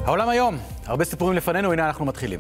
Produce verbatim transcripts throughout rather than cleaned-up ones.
העולם היום, הרבה סיפורים לפנינו, הנה אנחנו מתחילים.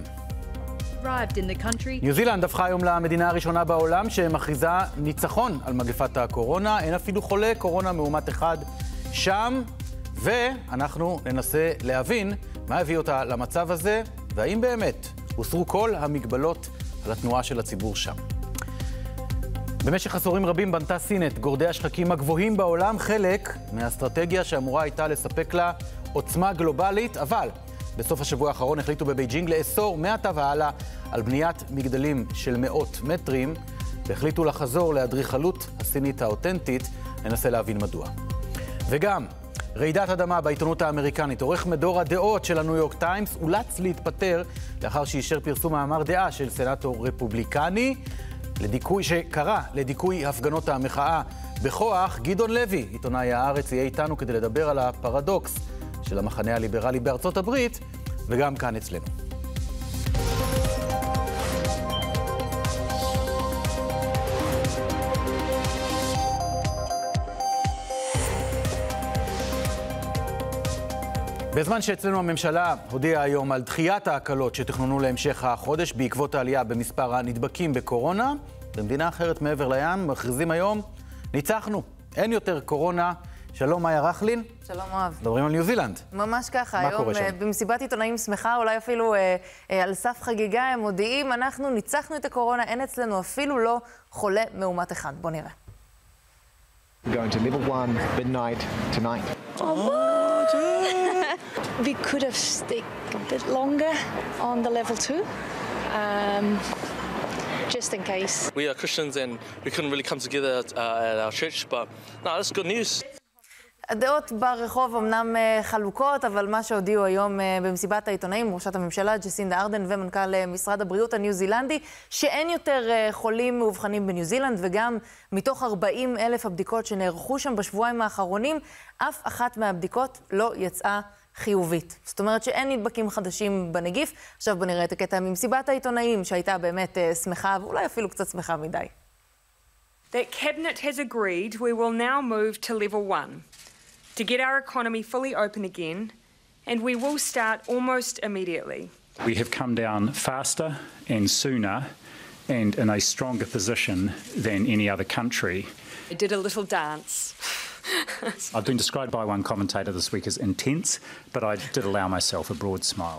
ניו זילנד הפכה היום למדינה הראשונה בעולם שמכריזה ניצחון על מגפת הקורונה. אין אפילו חולה קורונה מאומת אחד שם, ואנחנו ננסה להבין מה הביא אותה למצב הזה, והאם באמת הוסרו כל המגבלות על התנועה של הציבור שם. במשך עשורים רבים בנתה סין את גורדי השחקים הגבוהים בעולם, חלק מהאסטרטגיה שאמורה הייתה לספק לה עוצמה גלובלית, אבל בסוף השבוע האחרון החליטו בבייג'ינג לאסור מעתה והלאה על בניית מגדלים של מאות מטרים, והחליטו לחזור לאדריכלות הסינית האותנטית. ננסה להבין מדוע. וגם רעידת אדמה בעיתונות האמריקנית. עורך מדור הדעות של הניו יורק טיימס אולץ להתפטר לאחר שאישר פרסום מאמר דעה של סנאטור רפובליקני לדיכוי שקרא לדיכוי הפגנות המחאה בכוח. גדעון לוי, עיתונאי הארץ, יהיה איתנו כדי לדבר על הפרדוקס של המחנה הליברלי בארצות הברית, וגם כאן אצלנו. בזמן שאצלנו הממשלה הודיעה היום על דחיית ההקלות שתכננו להמשך החודש בעקבות העלייה במספר הנדבקים בקורונה, במדינה אחרת מעבר לים מכריזים היום, ניצחנו, אין יותר קורונה. שלום, מאיה רכלין. שלום, אוהב. מדברים על ניו זילנד. ממש ככה. מה היום, קורה שם? במסיבת עיתונאים שמחה, אולי אפילו אה, אה, על סף חגיגה, הם מודיעים, אנחנו ניצחנו את הקורונה, אין אצלנו אפילו לא חולה מאומת אחד. בוא נראה. Going to level one, midnight tonight. Oh, we could have stayed a bit longer on the level two, um, just in case. We are Christians and we couldn't really come together uh, at our church, but no, that's good news. הדעות ברחוב אמנם חלוקות, אבל מה שהודיעו היום במסיבת העיתונאים, ראשת הממשלה ג'סינדה ארדן ומנכ"ל משרד הבריאות הניו זילנדי, שאין יותר חולים מאובחנים בניו זילנד, וגם מתוך ארבעים אלף הבדיקות שנערכו שם בשבועיים האחרונים, אף אחת מהבדיקות לא יצאה חיובית. זאת אומרת שאין נדבקים חדשים בנגיף. עכשיו בוא נראה את הקטע ממסיבת העיתונאים, שהייתה באמת שמחה, ואולי אפילו קצת שמחה מדי. That Cabinet has agreed we will now move to level one. To get our economy fully open again, and we will start almost immediately. We have come down faster and sooner and in a stronger position than any other country. I did a little dance. I've been described by one commentator this week as intense, but I did allow myself a broad smile.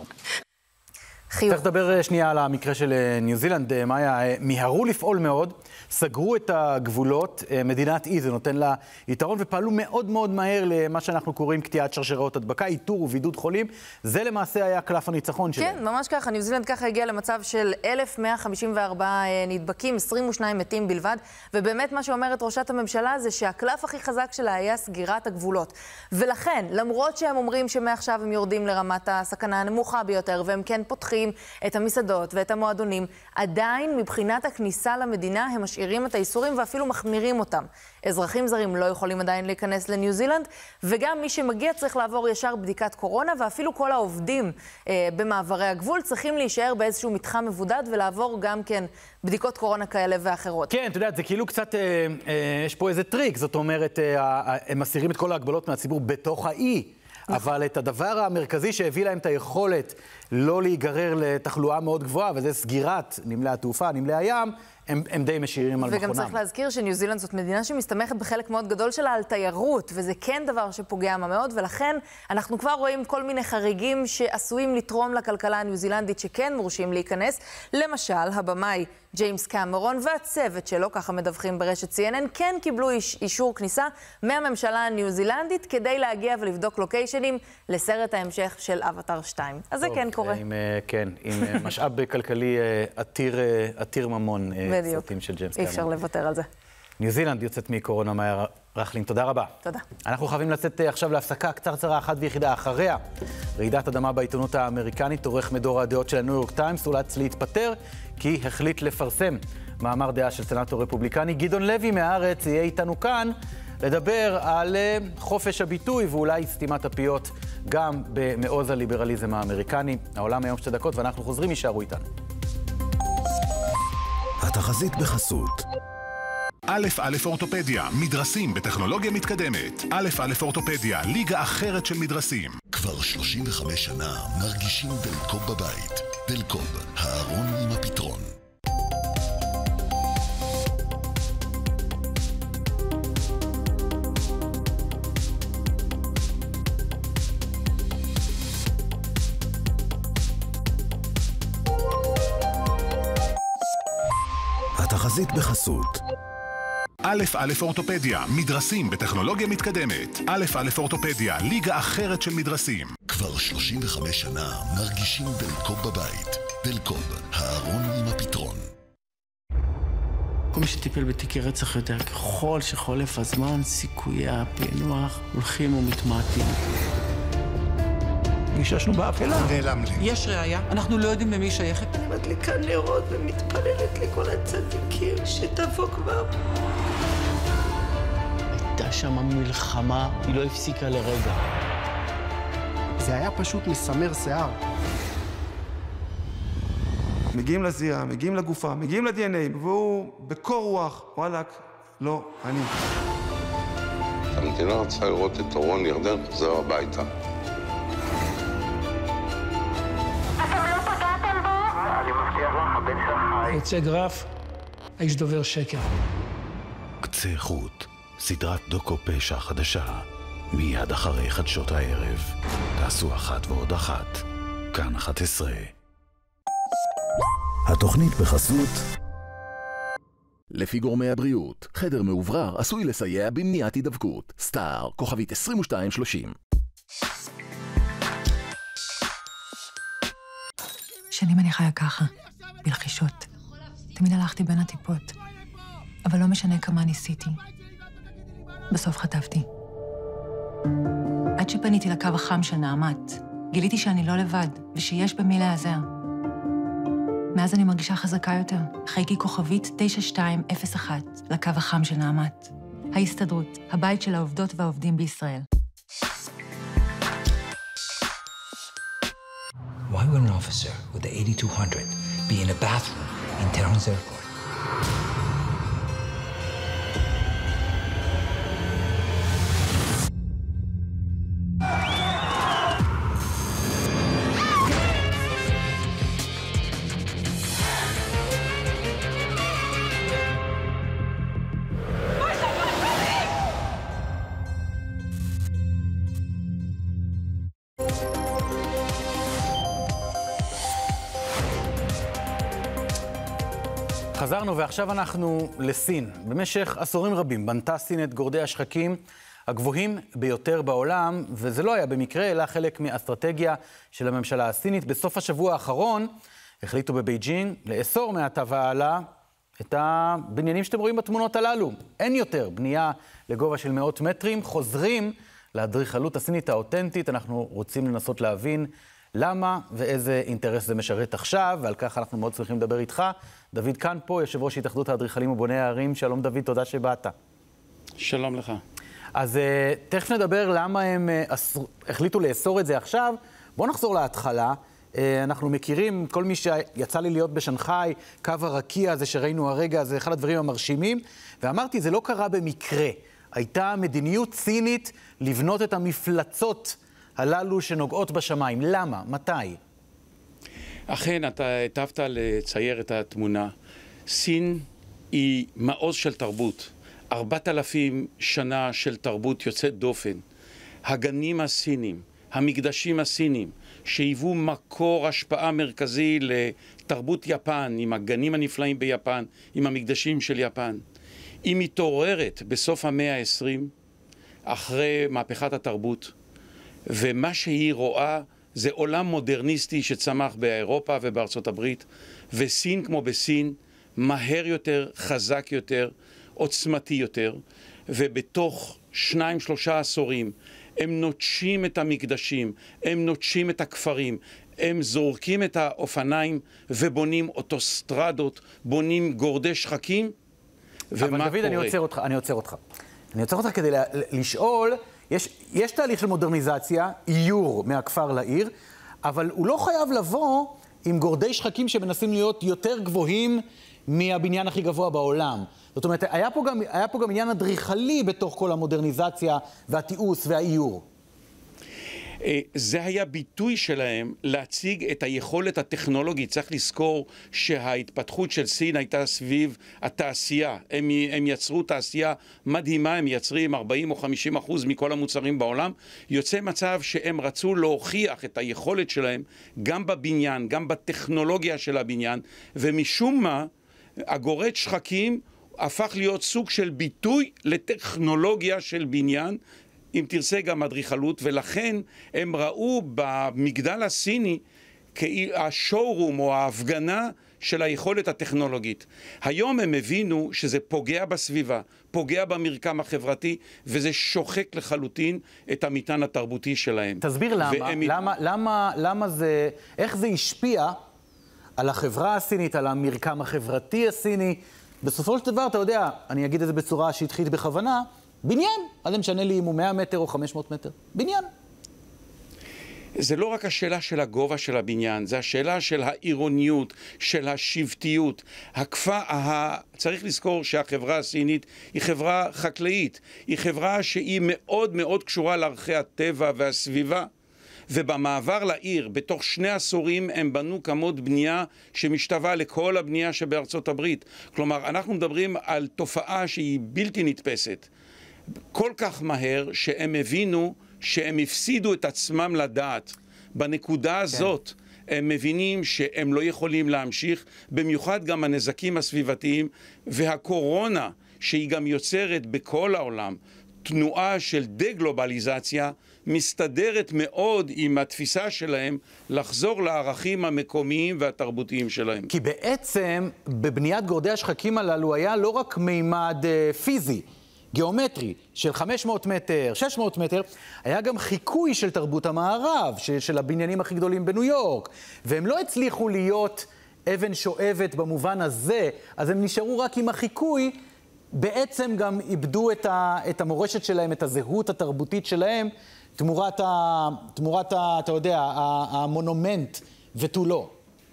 צריך לדבר שנייה על המקרה של ניו זילנד. מאיה, מיהרו לפעול מאוד, סגרו את הגבולות, מדינת אי, זה נותן לה יתרון, ופעלו מאוד מאוד מהר למה שאנחנו קוראים קטיעת שרשראות הדבקה, איתור ובידוד חולים. זה למעשה היה קלף הניצחון שלהם. כן, ממש ככה. ניו זילנד ככה הגיע למצב של אלף מאה חמישים וארבעה נדבקים, עשרים ושניים מתים בלבד, ובאמת מה שאומרת ראשת הממשלה זה שהקלף הכי חזק שלה היה סגירת הגבולות. ולכן, למרות שהם אומרים שמעכשיו הם יורדים לרמת הסכנה הנמוכה ביותר, והם כן פותחים את המסעדות ואת המועדונים, עדיין מבחינת הכניסה למדינה הם משאירים את האיסורים ואפילו מחמירים אותם. אזרחים זרים לא יכולים עדיין להיכנס לניו זילנד, וגם מי שמגיע צריך לעבור ישר בדיקת קורונה, ואפילו כל העובדים אה, במעברי הגבול צריכים להישאר באיזשהו מתחם מבודד ולעבור גם כן בדיקות קורונה כאלה ואחרות. כן, אתה יודע, זה כאילו קצת, אה, אה, יש פה איזה טריק, זאת אומרת, אה, הם מסירים את כל ההגבלות מהציבור בתוך האי, אבל את הדבר המרכזי שהביא להם את היכולת לא להיגרר לתחלואה מאוד גבוהה, וזה סגירת נמלי התעופה, נמלי הים, הם, הם די משאירים על מכונם. וגם צריך להזכיר שניו זילנד זאת מדינה שמסתמכת בחלק מאוד גדול שלה על תיירות, וזה כן דבר שפוגע מאוד, ולכן אנחנו כבר רואים כל מיני חריגים שעשויים לתרום לכלכלה הניו זילנדית שכן מורשים להיכנס. למשל, הבמאי ג'יימס קמרון והצוות שלו, ככה מדווחים ברשת סי אן אן, כן קיבלו איש, אישור כניסה מהממשלה הניו זילנדית כדי להגיע ולבדוק לוקיישנים לסרט ההמשך של אבטר שתיים. אז טוב, זה כן קורה. עם, כן, עם משאב כלכלי עתיר, עתיר ממון. בדיוק, אי אפשר לוותר על זה. ניו זילנד יוצאת מקורונה. מאיה רכלין, תודה רבה. תודה. אנחנו חייבים לצאת עכשיו להפסקה קצרצרה אחת ויחידה אחריה. רעידת אדמה בעיתונות האמריקנית. עורך מדור הדעות של הניו יורק טיימס אולץ להתפטר כי החליט לפרסם מאמר דעה של סנאטור רפובליקני. גדעון לוי מהארץ יהיה איתנו כאן לדבר על חופש הביטוי ואולי סתימת הפיות גם במעוז הליברליזם האמריקני. העולם היום שתי דקות ואנחנו חוזרים, יישארו איתנו. התחזית בחסות א' א' אורתופדיה, מדרסים בטכנולוגיה מתקדמת. א' א' אורתופדיה, ליגה אחרת של מדרסים. כבר כבר שלושים וחמש שנה מרגישים דלקוב בבית. דלקוב, הארון עם הפתרון. התחזית בחסות א' א' אורתופדיה, מדרסים בטכנולוגיה מתקדמת. א' א' אורתופדיה, ליגה אחרת של מדרסים. כבר שלושים וחמש שנה מרגישים דלקוב בבית. דלקוב, הארון עם הפתרון. כל מי שטיפל בתיקי רצח יותר, ככל שחולף הזמן, סיכויי הפענוח הולכים ומתמעטים. נששנו באפלה. נעלם לי. יש ראיה, אנחנו לא יודעים למי היא שייכת. אני מדליקה נרות ומתפללת לכל הצדיקים שתבוא כבר. הייתה שם מלחמה, היא לא הפסיקה לרגע. זה היה פשוט מסמר שיער. מגיעים לזירה, מגיעים לגופה, מגיעים ל-די אן איי, והוא בקור רוח, וואלק, לא, אני. המדינה רצה לראות את אורון ירדן חוזר הביתה. יוצא גרף, האיש דובר שקר. קצה חוט, סדרת דוקו פשע חדשה. מיד אחרי חדשות הערב. תעשו אחת ועוד אחת. כאן אחת עשרה. התוכנית בחסות לפי גורמי הבריאות, חדר מאוברר עשוי לסייע במניעת הידבקות. סטאר, כוכבית עשרים ושתיים שלושים. שנים אני חיה ככה, בלחישות. תמיד הלכתי בין הטיפות, אבל לא משנה כמה ניסיתי. בסוף חטפתי. עד שפניתי לקו החם של נעמת, גיליתי שאני לא לבד, ושיש במי להיעזר. מאז אני מרגישה חזקה יותר. חייגי כוכבית תשע שתיים אפס אחת לקו החם של נעמת. ההסתדרות, הבית של העובדות והעובדים בישראל. Why would an officer with the eighty-two hundred be in a bathroom in Tehran's airport? חזרנו ועכשיו אנחנו לסין. במשך עשורים רבים בנתה סין את גורדי השחקים הגבוהים ביותר בעולם, וזה לא היה במקרה, אלא חלק מאסטרטגיה של הממשלה הסינית. בסוף השבוע האחרון החליטו בבייג'ינג לאסור מעתה והלאה את הבניינים שאתם רואים בתמונות הללו. אין יותר בנייה לגובה של מאות מטרים, חוזרים לאדריכלות הסינית האותנטית. אנחנו רוצים לנסות להבין למה ואיזה אינטרס זה משרת עכשיו, ועל כך אנחנו מאוד צריכים לדבר איתך. דוד כאן פה, יושב ראש התאחדות האדריכלים ובוני הערים. שלום דוד, תודה שבאת. שלום לך. אז uh, תכף נדבר למה הם uh, אסור, החליטו לאסור את זה עכשיו. בואו נחזור להתחלה. Uh, אנחנו מכירים, כל מי שיצא לי להיות בשנגחאי, קו הרקיע הזה שראינו הרגע, זה אחד הדברים המרשימים. ואמרתי, זה לא קרה במקרה. הייתה מדיניות סינית לבנות את המפלצות הללו שנוגעות בשמיים. למה? מתי? אכן, אתה היטבת לצייר את התמונה. סין היא מעוז של תרבות. ארבעת אלפים שנה של תרבות יוצאת דופן. הגנים הסינים, המקדשים הסינים, שהיוו מקור השפעה מרכזי לתרבות יפן, עם הגנים הנפלאים ביפן, עם המקדשים של יפן. היא מתעוררת בסוף המאה ה-עשרים, אחרי מהפכת התרבות, ומה שהיא רואה זה עולם מודרניסטי שצמח באירופה ובארצות הברית, וסין כמו בסין, מהר יותר, חזק יותר, עוצמתי יותר, ובתוך שניים, שלושה עשורים, הם נוטשים את המקדשים, הם נוטשים את הכפרים, הם זורקים את האופניים ובונים אוטוסטרדות, בונים גורדי שחקים, ומה קורה? אבל דוד, אני עוצר אותך, אני עוצר אותך. אני עוצר אותך כדי לשאול, יש, יש תהליך של מודרניזציה, איור מהכפר לעיר, אבל הוא לא חייב לבוא עם גורדי שחקים שמנסים להיות יותר גבוהים מהבניין הכי גבוה בעולם. זאת אומרת, היה פה גם, היה פה גם עניין אדריכלי בתוך כל המודרניזציה והתיעוש והאיור. זה היה ביטוי שלהם להציג את היכולת הטכנולוגית. צריך לזכור שההתפתחות של סין הייתה סביב התעשייה. הם, הם יצרו תעשייה מדהימה, הם מייצרים ארבעים או חמישים אחוז מכל המוצרים בעולם. יוצא מצב שהם רצו להוכיח את היכולת שלהם גם בבניין, גם בטכנולוגיה של הבניין, ומשום מה הגורד שחקים הפך להיות סוג של ביטוי לטכנולוגיה של בניין, אם תרצה גם אדריכלות, ולכן הם ראו במגדל הסיני השואורום או ההפגנה של היכולת הטכנולוגית. היום הם הבינו שזה פוגע בסביבה, פוגע במרקם החברתי, וזה שוחק לחלוטין את המטען התרבותי שלהם. תסביר למה, והם... למה, למה, למה זה, איך זה השפיע על החברה הסינית, על המרקם החברתי הסיני. בסופו של דבר, אתה יודע, אני אגיד את זה בצורה שטחית בכוונה, בניין, אז זה משנה לי אם הוא מאה מטר או חמש מאות מטר. בניין. זה לא רק השאלה של הגובה של הבניין, זה השאלה של העירוניות, של השבטיות. הכפה, ה... צריך לזכור שהחברה הסינית היא חברה חקלאית, היא חברה שהיא מאוד מאוד קשורה לערכי הטבע והסביבה. ובמעבר לעיר, בתוך שני עשורים הם בנו כמות בנייה שמשתווה לכל הבנייה שבארצות הברית. כלומר, אנחנו מדברים על תופעה שהיא בלתי נתפסת. כל כך מהר שהם הבינו שהם הפסידו את עצמם לדעת. בנקודה הזאת הם מבינים שהם לא יכולים להמשיך, במיוחד גם הנזקים הסביבתיים והקורונה שהיא גם יוצרת בכל העולם. תנועה של דה-גלובליזציה מסתדרת מאוד עם התפיסה שלהם לחזור לערכים המקומיים והתרבותיים שלהם. כי בעצם בבניית גורדי השחקים הללו היה לא רק מימד uh, פיזי, גיאומטרי, של חמש מאות מטר, שש מאות מטר, היה גם חיקוי של תרבות המערב, של, של הבניינים הכי גדולים בניו יורק, והם לא הצליחו להיות אבן שואבת במובן הזה, אז הם נשארו רק עם החיקוי, בעצם גם איבדו את, ה, את המורשת שלהם, את הזהות התרבותית שלהם, תמורת, ה, תמורת ה, אתה יודע, המונומנט ותו לא.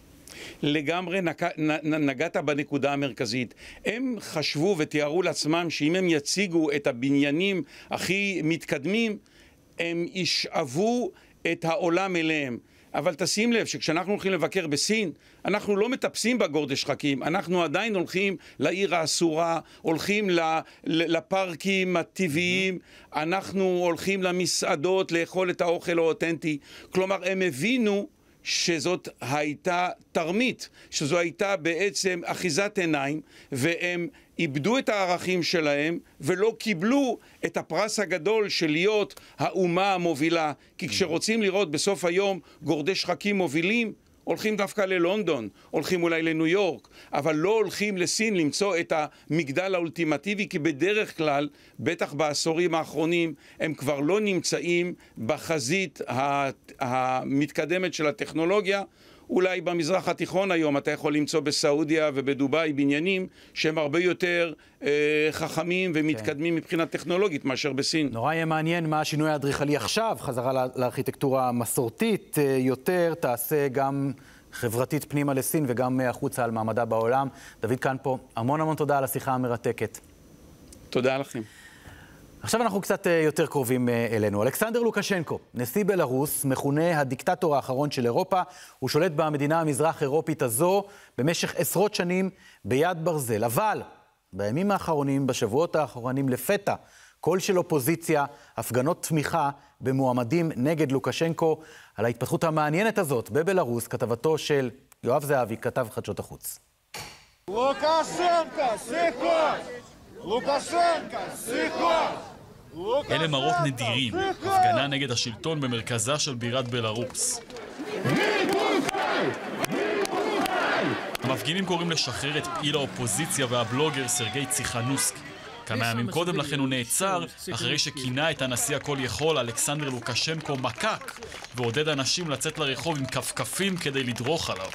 לגמרי נגעת בנקודה המרכזית. הם חשבו ותיארו לעצמם שאם הם יציגו את הבניינים הכי מתקדמים, הם ישאבו את העולם אליהם. אבל תשים לב שכשאנחנו הולכים לבקר בסין, אנחנו לא מטפסים בגורדי שחקים, אנחנו עדיין הולכים לעיר האסורה, הולכים לפארקים הטבעיים, אנחנו הולכים למסעדות לאכול את האוכל האותנטי. כלומר, הם הבינו שזאת הייתה תרמית, שזו הייתה בעצם אחיזת עיניים, והם איבדו את הערכים שלהם ולא קיבלו את הפרס הגדול של להיות האומה המובילה. כי כשרוצים לראות בסוף היום גורדי שחקים מובילים, הולכים דווקא ללונדון, הולכים אולי לניו יורק, אבל לא הולכים לסין למצוא את המגדל האולטימטיבי, כי בדרך כלל, בטח בעשורים האחרונים, הם כבר לא נמצאים בחזית המתקדמת של הטכנולוגיה. אולי במזרח התיכון היום אתה יכול למצוא בסעודיה ובדובאי בניינים שהם הרבה יותר אה, חכמים ומתקדמים כן. מבחינה טכנולוגית מאשר בסין. נורא יהיה מעניין מה השינוי האדריכלי עכשיו, חזרה לארכיטקטורה המסורתית אה, יותר, תעשה גם חברתית פנימה לסין וגם החוצה על מעמדה בעולם. דוד כאן פה, המון המון תודה על השיחה המרתקת. תודה לכם. עכשיו אנחנו קצת יותר קרובים אלינו. אלכסנדר לוקשנקו, נשיא בלרוס, מכונה הדיקטטור האחרון של אירופה, הוא שולט במדינה המזרח אירופית הזו במשך עשרות שנים ביד ברזל. אבל בימים האחרונים, בשבועות האחרונים לפתע, קול של אופוזיציה, הפגנות תמיכה במועמדים נגד לוקשנקו. על ההתפתחות המעניינת הזאת בבלרוס, כתבתו של יואב זהבי, כתב חדשות החוץ. לוקשנקו, סיכות! לוקשנקו, סיכות! אלה מראות נדירים, הפגנה נגד השלטון במרכזה של בירת בלרוס. המפגינים קוראים לשחרר את פעיל האופוזיציה והבלוגר סרגי ציחנוסקי. כמה ימים קודם לכן הוא נעצר אחרי שכינה את הנשיא הכל יכול אלכסנדר לוקשנקו מקק, ועודד אנשים לצאת לרחוב עם כפכפים כדי לדרוך עליו.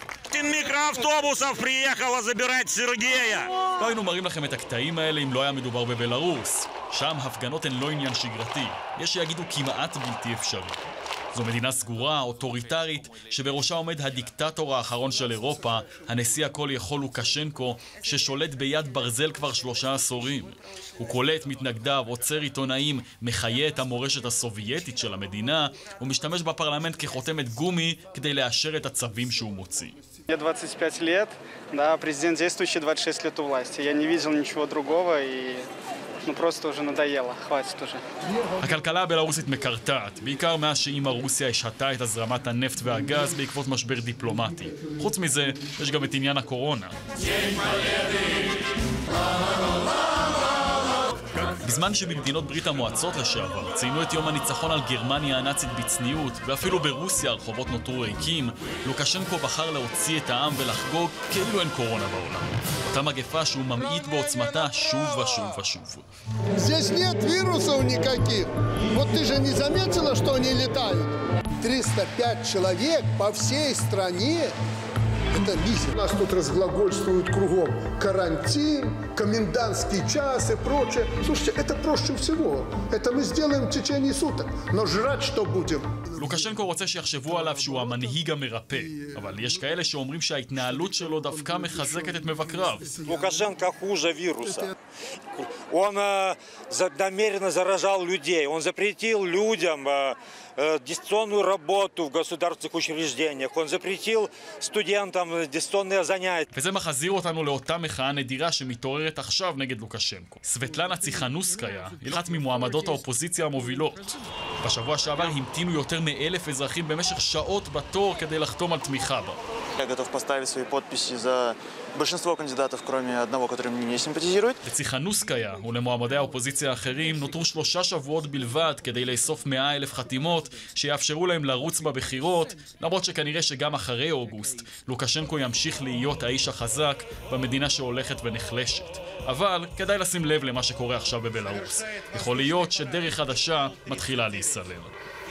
לא היינו מראים לכם את הקטעים האלה אם לא היה מדובר בבלרוס. שם הפגנות הן לא עניין שגרתי, יש שיגידו כמעט בלתי אפשרי. זו מדינה סגורה, אוטוריטרית, שבראשה עומד הדיקטטור האחרון של אירופה, הנשיא הכל יכול לוקשנקו, ששולט ביד ברזל כבר שלושה עשורים. הוא קולט מתנגדיו, עוצר עיתונאים, מחיה את המורשת הסובייטית של המדינה, ומשתמש בפרלמנט כחותמת גומי כדי לאשר את הצווים שהוא מוציא. Мне двадцать пять лет, да, президент действующий двадцать шесть лет у власти. Я не видел ничего другого и ну просто уже надоело, хватит уже. הכלכלה הבלרוסית מקרטעת, בעיקר מאז שאימא רוסיה השהתה את הזרמת הנפט והגז בעקבות משבר דיפלומטי. חוץ מזה, יש גם את עניין הקורונה. בזמן שבמדינות ברית המועצות לשעבר ציינו את יום הניצחון על גרמניה הנאצית בצניעות, ואפילו ברוסיה הרחובות נותרו ריקים, לוקשנקו בחר להוציא את העם ולחגוג כאילו אין קורונה בעולם. אותה מגפה שהוא ממעיט בעוצמתה שוב ושוב ושוב. Здесь нет вирусов никаких. Вот ты же не заметила, что они летают? триста пять человек по всей стране. Это мизер. Нас тут разглагольствуют кругом карантин, комендантский час и прочее. Слушайте, это проще всего. Это мы сделаем в течение суток. Но жрать что будем? לוקשנקו רוצה שיחשבו עליו שהוא המנהיג המרפא, אבל יש כאלה שאומרים שההתנהלות שלו דווקא מחזקת את מבקריו. Лукашенко хуже вируса. Он намеренно заражал людей. Он запретил людям дистанционную работу в государственных учреждениях. Он запретил студентам дистанционные занятия. וזה מחזיר אותנו לאותה מחאה נדירה שמתעוררת עכשיו נגד לוקשנקו. סבטלנה ציחנוסקיה היא אחת ממועמדות האופוזיציה המובילות. בשבוע שעבר המתינו יותר מאלף אזרחים במשך שעות בתור כדי לחתום על תמיכה בה. Я готов поставить свои подписи за большинство кандидатов, кроме одного, который мне не симпатизирует. לציחנוסקיה ולמועמדי האופוזיציה האחרים נותרו שלושה שבועות בלבד כדי לאסוף מאה אלף חתימות שיאפשרו להם לרוץ בבחירות, למרות שכנראה שגם אחרי אוגוסט לוקשנקו ימשיך להיות האיש החזק במדינה שהולכת ונחלשת. אבל כדאי לשים לב למה שקורה עכשיו בבלרוס. יכול להיות שדרך חדשה מתחילה להיסלל.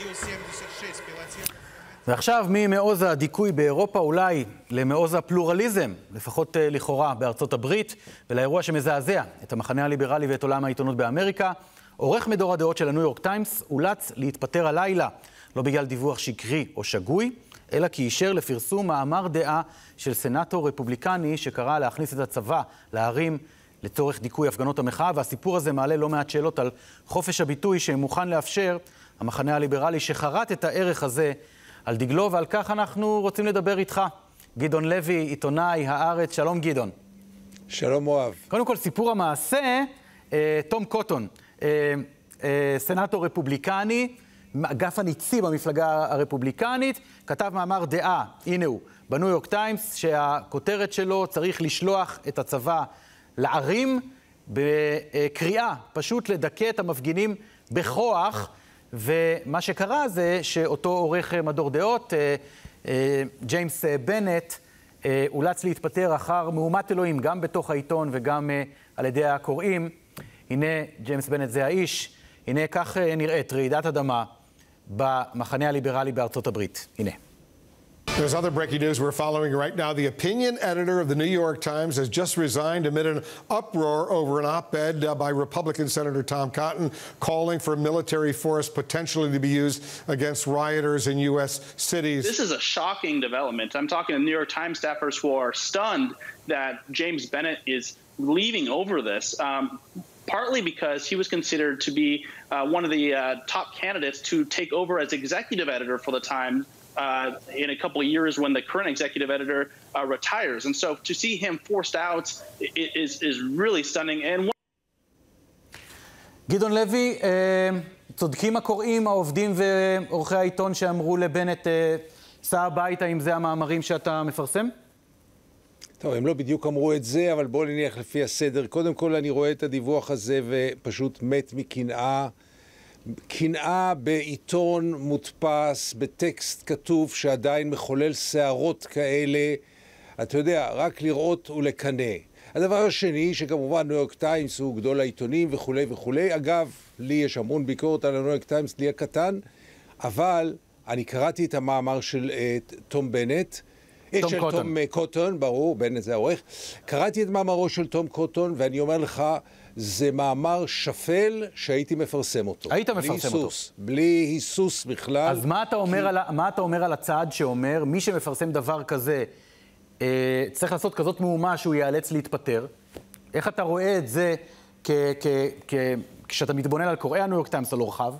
ועכשיו ממעוז הדיכוי באירופה אולי למעוז הפלורליזם, לפחות לכאורה בארצות הברית, ולאירוע שמזעזע את המחנה הליברלי ואת עולם העיתונות באמריקה. עורך מדור הדעות של הניו יורק טיימס אולץ להתפטר הלילה, לא בגלל דיווח שקרי או שגוי, אלא כי אישר לפרסום מאמר דעה של סנאטור רפובליקני שקרא להכניס את הצבא לערים לצורך דיכוי הפגנות המחאה, והסיפור הזה מעלה לא מעט שאלות על חופש הביטוי שמוכן לאפשר המחנה הליברלי שחרט את הערך הזה על דגלו, ועל כך אנחנו רוצים לדבר איתך. גדעון לוי, עיתונאי הארץ, שלום גדעון. שלום אוהב. קודם כל, סיפור המעשה, אה, תום קוטון, אה, אה, סנאטור רפובליקני, אגף הניצי במפלגה הרפובליקנית, כתב מאמר דעה, הנה הוא, בניו יורק טיימס, שהכותרת שלו צריך לשלוח את הצבא לערים, בקריאה, פשוט לדכא את המפגינים בכוח, ומה שקרה זה שאותו עורך מדור דעות, ג'יימס בנט, אולץ להתפטר אחר מהומת אלוהים, גם בתוך העיתון וגם על ידי הקוראים. הנה ג'יימס בנט זה האיש, הנה כך נראית רעידת אדמה במחנה הליברלי בארצות הברית. הנה. There's other breaking news we're following right now. The opinion editor of the New York Times has just resigned amid an uproar over an op-ed uh, by Republican Senator Tom Cotton calling for military force potentially to be used against rioters in U S cities. This is a shocking development. I'm talking to New York Times staffers who are stunned that James Bennett is leaving over this, um, partly because he was considered to be uh, one of the uh, top candidates to take over as executive editor for the Times Uh, in a couple of years when the current executive editor uh, retires. And so to see him forced out is, is really stunning. And גדעון לוי, צודקים הקוראים, העובדים ועורכי העיתון שאמרו לבנט, סע הביתה אם זה המאמרים שאתה מפרסם? טוב, הם לא בדיוק אמרו את זה, אבל בואו נניח לפי הסדר. קודם כל אני רואה את הדיווח הזה ופשוט מת מקנאה. קנאה בעיתון מודפס, בטקסט כתוב שעדיין מחולל שערות כאלה, אתה יודע, רק לראות ולקנא. הדבר השני, שכמובן ניו יורק טיימס הוא גדול העיתונים וכו' וכו'. אגב, לי יש המון ביקורת על הניו יורק טיימס, לי הקטן, אבל אני קראתי את המאמר של uh, תום בנט, תום של קוטון. תום קוטון, ברור, בנט זה העורך. קראתי את מאמרו של תום קוטון, ואני אומר לך, זה מאמר שפל שהייתי מפרסם אותו. היית מפרסם אותו. היסוס, בלי היסוס בכלל. אז מה אתה אומר, כי... על, מה אתה אומר על הצעד שאומר, מי שמפרסם דבר כזה, אה, צריך לעשות כזאת מהומה שהוא ייאלץ להתפטר? איך אתה רואה את זה כ, כ, כ, כשאתה מתבונן על קוראי הניו יורק טיימס על אורחיו?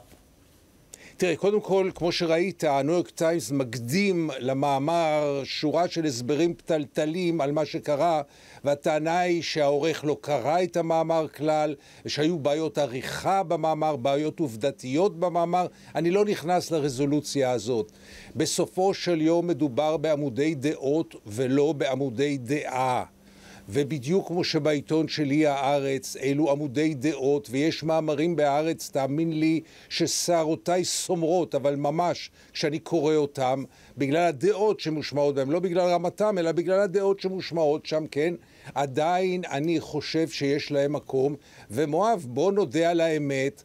תראה, קודם כל, כמו שראית, הניו יורק טיימס מקדים למאמר שורה של הסברים פתלתלים על מה שקרה, והטענה היא שהעורך לא קרא את המאמר כלל, ושהיו בעיות עריכה במאמר, בעיות עובדתיות במאמר. אני לא נכנס לרזולוציה הזאת. בסופו של יום מדובר בעמודי דעות ולא בעמודי דעה. ובדיוק כמו שבעיתון שלי הארץ, אלו עמודי דעות, ויש מאמרים בארץ, תאמין לי, ששערותיי סומרות, אבל ממש, כשאני קורא אותם, בגלל הדעות שמושמעות בהם, לא בגלל רמתם, אלא בגלל הדעות שמושמעות שם, כן? עדיין אני חושב שיש להם מקום, ומואב, בוא נודה על האמת,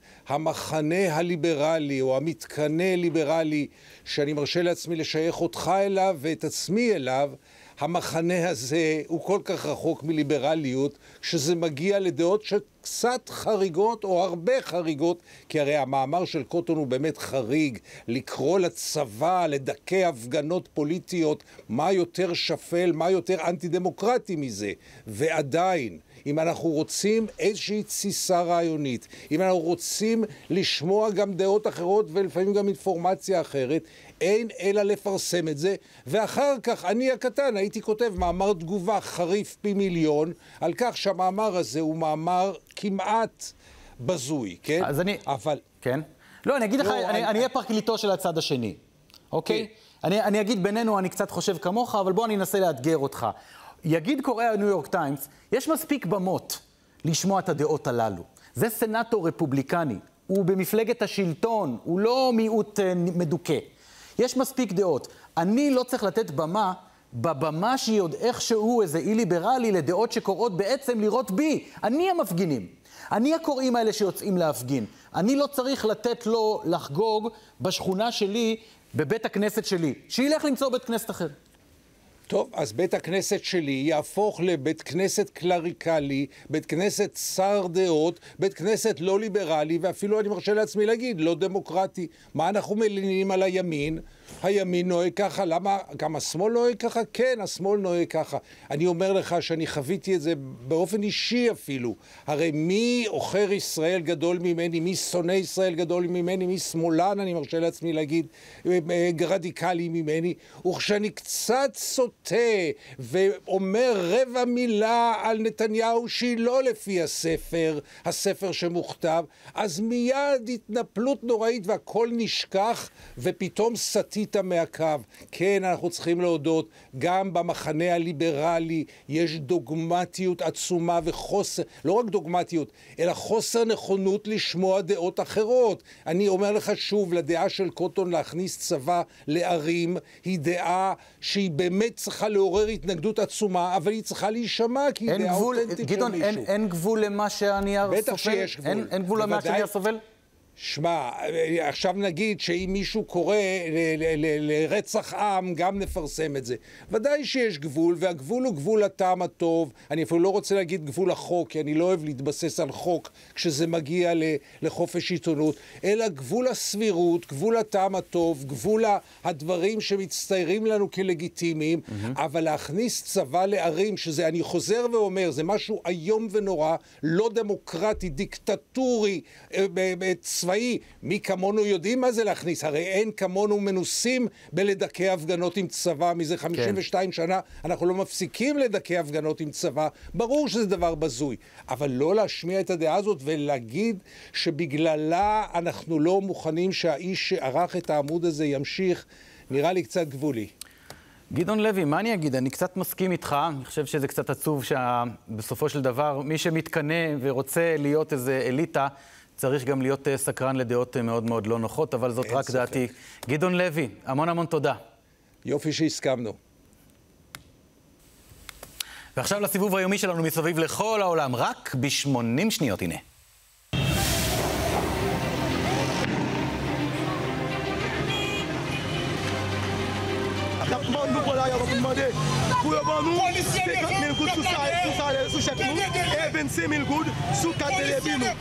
המחנה הליברלי, או המתקנה ליברלי, שאני מרשה לעצמי לשייך אותך אליו ואת עצמי אליו, המחנה הזה הוא כל כך רחוק מליברליות, שזה מגיע לדעות שקצת חריגות או הרבה חריגות, כי הרי המאמר של קוטון הוא באמת חריג. לקרוא לצבא, לדכא הפגנות פוליטיות, מה יותר שפל, מה יותר אנטי-דמוקרטי מזה. ועדיין, אם אנחנו רוצים איזושהי תסיסה רעיונית, אם אנחנו רוצים לשמוע גם דעות אחרות ולפעמים גם אינפורמציה אחרת, אין אלא לפרסם את זה, ואחר כך אני הקטן הייתי כותב מאמר תגובה חריף פי מיליון על כך שהמאמר הזה הוא מאמר כמעט בזוי, כן? אז אני... אבל... כן? לא, אני אגיד לך, אני אהיה פרקליטו של הצד השני, אוקיי? אני אגיד בינינו, אני קצת חושב כמוך, אבל בוא אני אנסה לאתגר אותך. יגיד קורא הניו יורק טיימס, יש מספיק במות לשמוע את הדעות הללו. זה סנאטור רפובליקני, הוא במפלגת השלטון, הוא לא מיעוט מדוכא. יש מספיק דעות. אני לא צריך לתת במה, בבמה שהיא עוד איכשהו איזה אי-ליברלי לדעות שקוראות בעצם לראות בי. אני המפגינים. אני הקוראים האלה שיוצאים להפגין. אני לא צריך לתת לו לחגוג בשכונה שלי, בבית הכנסת שלי. שילך למצוא בית כנסת אחר. טוב, אז בית הכנסת שלי יהפוך לבית כנסת קלריקלי, בית כנסת צר דעות, בית כנסת לא ליברלי, ואפילו אני מרשה לעצמי להגיד, לא דמוקרטי. מה אנחנו מלינים על הימין? הימין נוהג ככה, למה? גם השמאל נוהג ככה? כן, השמאל נוהג ככה. אני אומר לך שאני חוויתי את זה באופן אישי אפילו. הרי מי עוכר ישראל גדול ממני, מי שונא ישראל גדול ממני, מי שמאלן, אני מרשה לעצמי להגיד, רדיקלי ממני, וכשאני קצת סוטה ואומר רבע מילה על נתניהו שהיא לא לפי הספר, הספר שמוכתב, אז מיד התנפלות נוראית והכל נשכח, ופתאום סטית מהקו. כן, אנחנו צריכים להודות, גם במחנה הליברלי יש דוגמטיות עצומה וחוסר, לא רק דוגמטיות, אלא חוסר נכונות לשמוע דעות אחרות. אני אומר לך שוב, לדעה של קוטון להכניס צבא לערים, היא דעה שהיא באמת צריכה לעורר התנגדות עצומה, אבל היא צריכה להישמע, כי היא דעה אותנטית גדעון, למישהו. אין, אין גבול למה שהנייר סובל? בטח שיש גבול. אין, אין גבול למה שהנייר סובל? שמע, עכשיו נגיד שאם מישהו קורא לרצח עם, גם נפרסם את זה. ודאי שיש גבול, והגבול הוא גבול הטעם הטוב. אני אפילו לא רוצה להגיד גבול החוק, כי אני לא אוהב להתבסס על חוק כשזה מגיע לחופש עיתונות, אלא גבול הסבירות, גבול הטעם הטוב, גבול הדברים שמצטיירים לנו כלגיטימיים, mm-hmm. אבל להכניס צבא לערים, שזה, אני חוזר ואומר, זה משהו איום ונורא, לא דמוקרטי, דיקטטורי, צבאי. מי כמונו יודעים מה זה להכניס? הרי אין כמונו מנוסים בלדכא הפגנות עם צבא. מזה חמישים ושתיים כן. שנה אנחנו לא מפסיקים לדכא הפגנות עם צבא. ברור שזה דבר בזוי. אבל לא להשמיע את הדעה הזאת ולהגיד שבגללה אנחנו לא מוכנים שהאיש שערך את העמוד הזה ימשיך, נראה לי קצת גבולי. גדעון לוי, מה אני אגיד? אני קצת מסכים איתך. אני חושב שזה קצת עצוב שבסופו של דבר מי שמתקנה ורוצה להיות איזה אליטה, צריך גם להיות סקרן לדעות מאוד מאוד לא נוחות, אבל זאת רק דעתי. גדעון לוי, המון המון תודה. יופי שהסכמנו. ועכשיו לסיבוב היומי שלנו מסביב לכל העולם, רק ב-שמונים שניות, הנה. Tapement, nous voilà ya va pou demander pou yo ban nou cinquante mille goud sous salaire sous salaire sous chèque nou et vingt-cinq mille goud sous carte de débit nou.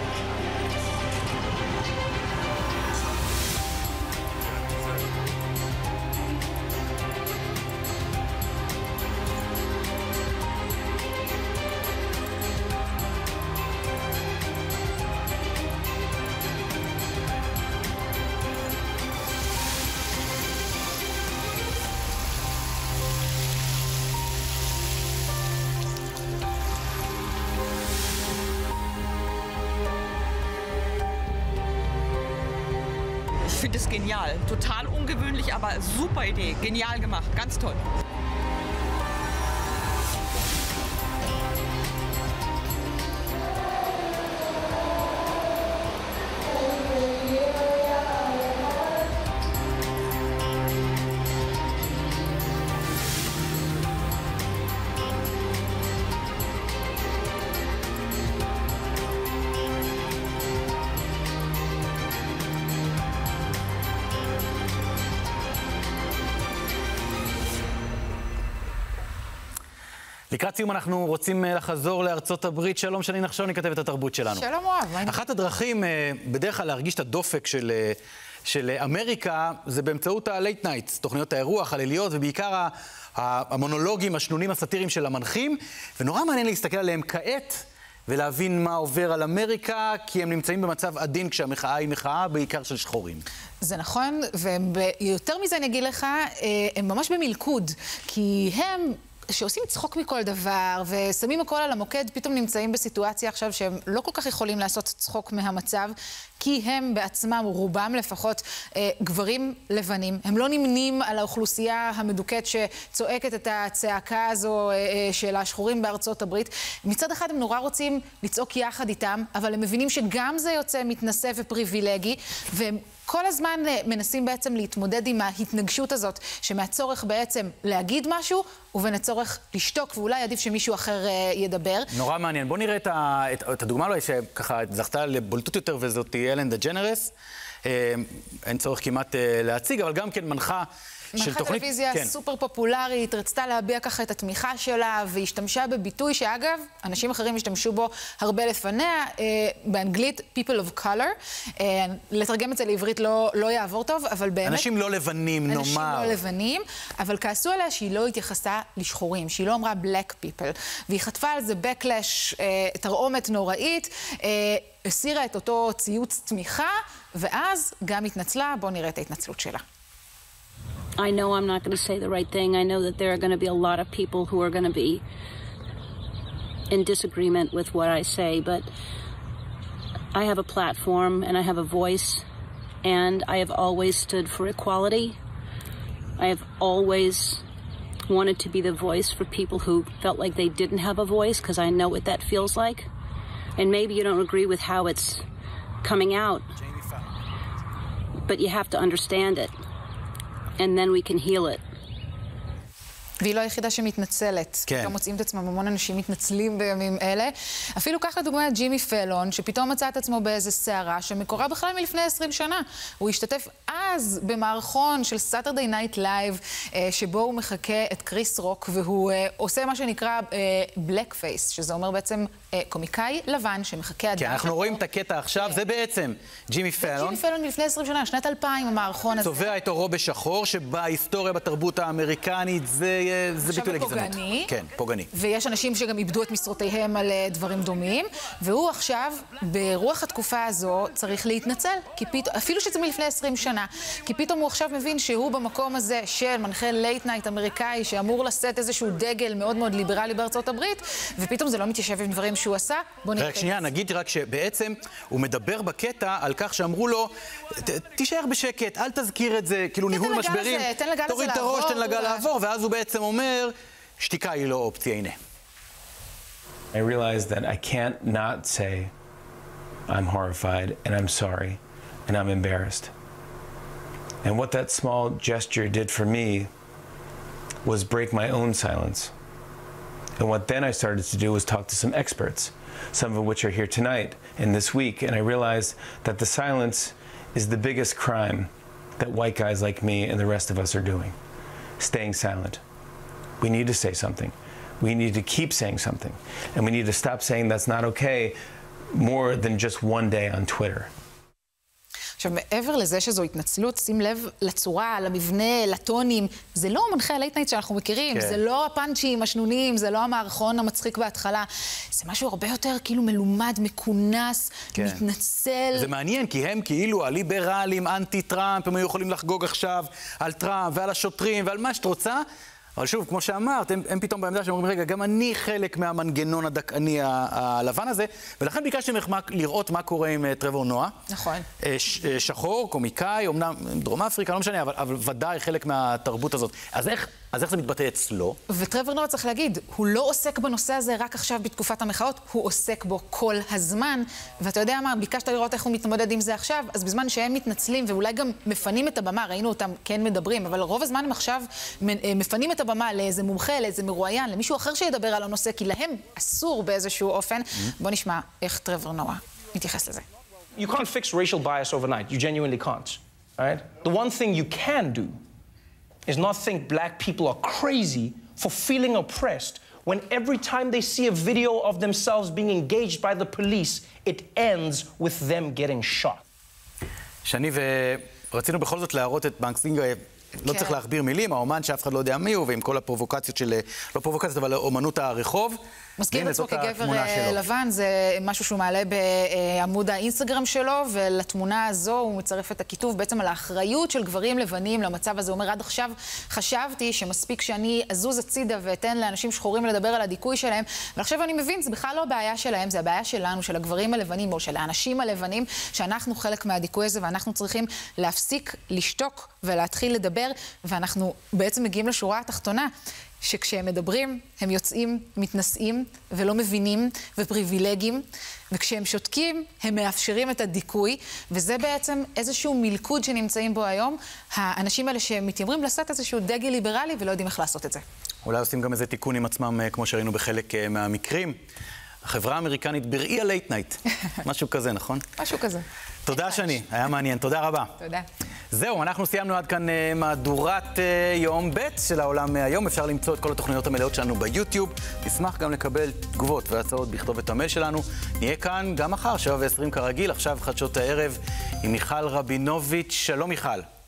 Ich finde es genial. Total ungewöhnlich, aber super Idee. Genial gemacht. Ganz toll. לקראת סיום אנחנו רוצים לחזור לארצות הברית. שלום שני נחשוני, כתבת התרבות שלנו. שלום אוהב. אחת הדרכים בדרך כלל להרגיש את הדופק של, של אמריקה זה באמצעות ה-late nights, תוכניות האירוח, הליליות, ובעיקר המונולוגים, השנונים הסאטיריים של המנחים, ונורא מעניין להסתכל עליהם כעת ולהבין מה עובר על אמריקה, כי הם נמצאים במצב עדין כשהמחאה היא מחאה, בעיקר של שחורים. זה נכון, ויותר מזה אני אגיד לך, הם ממש במלכוד, כי הם שעושים צחוק מכל דבר ושמים הכל על המוקד, פתאום נמצאים בסיטואציה עכשיו שהם לא כל כך יכולים לעשות צחוק מהמצב, כי הם בעצמם, רובם לפחות, גברים לבנים. הם לא נמנים על האוכלוסייה המדוכאת שצועקת את הצעקה הזו של השחורים בארצות הברית. מצד אחד הם נורא רוצים לצעוק יחד איתם, אבל הם מבינים שגם זה יוצא מתנשא ופריבילגי, והם כל הזמן מנסים בעצם להתמודד עם ההתנגשות הזאת, שמהצורך בעצם להגיד משהו, ובין הצורך לשתוק, ואולי עדיף שמישהו אחר ידבר. נורא מעניין. בוא נראה את, ה, את, את הדוגמה אולי שככה זכתה לבולטות יותר, וזאת אלן דה-ג'נרס. אין צורך כמעט להציג, אבל גם כן מנחה של תוכנית... טלוויזיה כן. סופר פופולרית, רצתה להביע ככה את התמיכה שלה, והשתמשה בביטוי שאגב, אנשים אחרים השתמשו בו הרבה לפניה, באנגלית People of Color. לתרגם את זה לעברית לא, לא יעבור טוב, אבל באמת... אנשים לא לבנים, אנשים נאמר. אנשים לא לבנים, אבל כעסו עליה שהיא לא התייחסה לשחורים, שהיא לא אמרה Black People. והיא חטפה על זה backlash, תרעומת נוראית, הסירה את אותו ציוץ תמיכה, ואז גם התנצלה. בואו נראה את ההתנצלות שלה. I know I'm not going to say the right thing. I know that there are going to be a lot of people who are going to be in disagreement with what I say, but I have a platform and I have a voice, and I have always stood for equality. I have always wanted to be the voice for people who felt like they didn't have a voice, because I know what that feels like. And maybe you don't agree with how it's coming out, but you have to understand it. And then we can heal it. והיא לא היחידה שמתנצלת. כן. פתאום מוצאים את עצמם, המון אנשים מתנצלים בימים אלה. אפילו ככה דוגמה ג'ימי פלון, שפתאום מצא את עצמו באיזה סערה, שמקורה בכלל מלפני עשרים שנה. הוא השתתף אז במערכון של Saturday Night Live, שבו הוא מחכה את קריס רוק, והוא עושה מה שנקרא Black Face, שזה אומר בעצם קומיקאי לבן שמחכה אדם. כן, אנחנו רואים את הקטע עכשיו, זה בעצם ג'ימי פלון. ג'ימי פלון מלפני עשרים שנה, שנת אלפיים, המערכון הזה. צובע את אורו בשחור, שבהיסטוריה, בתרבות האמריקנית, זה, זה ביטוי לגזענות. פוגעני. כן, פוגעני. ויש אנשים שגם איבדו את משרותיהם על דברים דומים, והוא עכשיו, ברוח התקופה הזו, צריך להתנצל, כי פתאום, אפילו שזה מלפני עשרים שנה, כי פתאום הוא עכשיו מבין שהוא במקום הזה של מנחה לייט נייט אמריקאי, שאמור לשאת איזשהו דגל מאוד מאוד ליברלי בארצות הברית, ופתאום זה לא מתיישב עם דברים שהוא עשה. בוא נראה. רק שנייה, נגיד רק שבעצם הוא מדבר בקטע על כך שאמרו לו, תישאר בשקט, אל תזכיר את זה, כאילו ניהול משברים, תוריד את הראש, תן לגל לעבור, ואז הוא בעצם אומר, שתיקה היא לא אופציה, הנה. I realized that I can't not say I'm horrified and I'm sorry and I'm embarrassed. And what that small gesture did for me was break my own silence. And what then I started to do was talk to some experts, some of which are here tonight and this week, and I realized that the silence is the biggest crime that white guys like me and the rest of us are doing. staying silent. We need to say something. We need to keep saying something. And we need to stop saying that's not okay more than just one day on Twitter. עכשיו, מעבר לזה שזו התנצלות, שים לב לצורה, למבנה, לטונים, זה לא מנחה הלייט נייט שאנחנו מכירים, כן. זה לא הפאנצ'ים, השנונים, זה לא המערכון המצחיק בהתחלה, זה משהו הרבה יותר כאילו מלומד, מקונס, כן. מתנצל. זה מעניין, כי הם כאילו הליברלים, אנטי-טראמפ, הם היו יכולים לחגוג עכשיו על טראמפ ועל השוטרים ועל מה שאת רוצה, אבל שוב, כמו שאמרת, הם, הם פתאום בעמדה שאומרים, רגע, גם אני חלק מהמנגנון הדקני הלבן הזה, ולכן ביקשתי ממך לראות מה קורה עם טרוור נואה. נכון. ש, שחור, קומיקאי, אמנם דרום אפריקה, לא משנה, אבל, אבל ודאי חלק מהתרבות הזאת. אז איך, אז איך זה מתבטא אצלו? וטרוור נואה, צריך להגיד, הוא לא עוסק בנושא הזה רק עכשיו בתקופת המחאות, הוא עוסק בו כל הזמן, ואתה יודע מה, ביקשת לראות איך הוא מתמודד עם זה עכשיו, אז בזמן שהם מתנצלים ואולי גם מפנים את הבמה, ראינו אותם כן מדברים, אבל רוב הזמן הם עכשיו מפנים את הבמה לאיזה מומחה, לאיזה מרואיין, למישהו אחר שידבר על הנושא, כי להם אסור באיזשהו אופן. בוא נשמע איך טרוור נואה מתייחס לזה. You can't fix racial bias overnight. You genuinely can't. Right? The one thing you can do is not think black people are crazy for feeling oppressed when every time they see a video of themselves being engaged by the police, it ends with them getting shot. שני, ורצינו בכל זאת להראות את בנקסינג, לא צריך להכביר מילים, האומן שאף אחד לא יודע מי הוא, ועם כל הפרובוקציות של, לא פרובוקציות, אבל אומנות הרחוב. מזכיר עצמו כגבר לבן, זה משהו שהוא מעלה בעמוד האינסטגרם שלו, ולתמונה הזו הוא מצרף את הכיתוב בעצם על האחריות של גברים לבנים למצב הזה. הוא אומר, עד עכשיו חשבתי שמספיק שאני אזוז הצידה ואתן לאנשים שחורים לדבר על הדיכוי שלהם, ועכשיו אני מבין, זה בכלל לא הבעיה שלהם, זה הבעיה שלנו, של הגברים הלבנים, או של האנשים הלבנים, שאנחנו חלק מהדיכוי הזה, ואנחנו צריכים להפסיק, לשתוק ולהתחיל לדבר, ואנחנו בעצם מגיעים לשורה התחתונה. שכשהם מדברים, הם יוצאים, מתנשאים ולא מבינים ופריבילגיים, וכשהם שותקים, הם מאפשרים את הדיכוי, וזה בעצם איזשהו מלכוד שנמצאים בו היום, האנשים האלה שמתיימרים לעשות איזשהו דגל ליברלי ולא יודעים איך לעשות את זה. אולי עושים גם איזה תיקון עם עצמם, כמו שראינו בחלק מהמקרים. החברה האמריקנית בראי הלייט נייט. משהו כזה, נכון? משהו כזה. תודה שני, היה מעניין. תודה רבה. תודה. זהו, אנחנו סיימנו עד כאן מהדורת יום ב' של העולם היום. אפשר למצוא את כל התוכניות המלאות שלנו ביוטיוב. נשמח גם לקבל תגובות והצעות בכתובת המייל שלנו. נהיה כאן גם מחר, שבע ועשרים כרגיל. עכשיו חדשות הערב עם מיכל רבינוביץ'. שלום מיכל.